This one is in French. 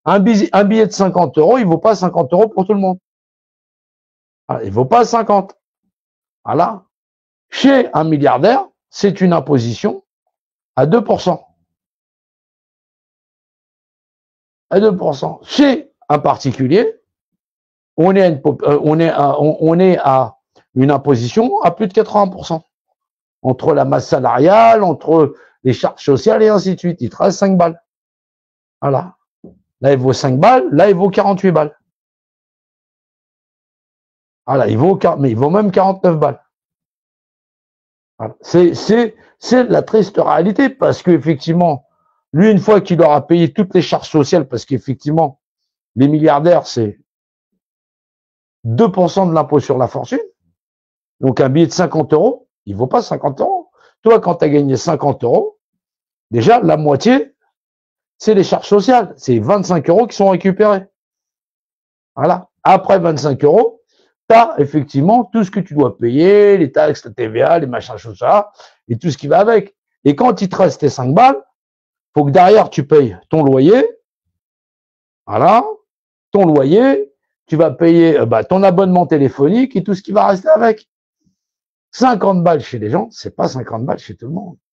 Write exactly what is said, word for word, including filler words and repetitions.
Un billet, un billet de cinquante euros, il vaut pas cinquante euros pour tout le monde. Il vaut pas cinquante. Voilà. Chez un milliardaire, c'est une imposition à deux pour cent. À deux pour cent. Chez un particulier, on est à une, on est à, on est à une imposition à plus de quatre-vingts pour cent. Entre la masse salariale, entre les charges sociales et ainsi de suite. Il te reste cinq balles. Voilà. Là, il vaut cinq balles. Là, il vaut quarante-huit balles. Voilà. Il vaut, mais il vaut même quarante-neuf balles. Voilà. C'est, c'est, c'est la triste réalité parce qu'effectivement, lui, une fois qu'il aura payé toutes les charges sociales, parce qu'effectivement, les milliardaires, c'est deux pour cent de l'impôt sur la fortune. Donc, un billet de cinquante euros, il vaut pas cinquante euros. Toi, quand tu as gagné cinquante euros, déjà, la moitié, c'est les charges sociales. C'est vingt-cinq euros qui sont récupérés. Voilà. Après vingt-cinq euros, tu as effectivement tout ce que tu dois payer, les taxes, la T V A, les machins, tout ça, et tout ce qui va avec. Et quand il te reste tes cinq balles, faut que derrière tu payes ton loyer. Voilà. Ton loyer, tu vas payer bah, ton abonnement téléphonique et tout ce qui va rester avec. cinquante balles chez les gens, c'est pas cinquante balles chez tout le monde.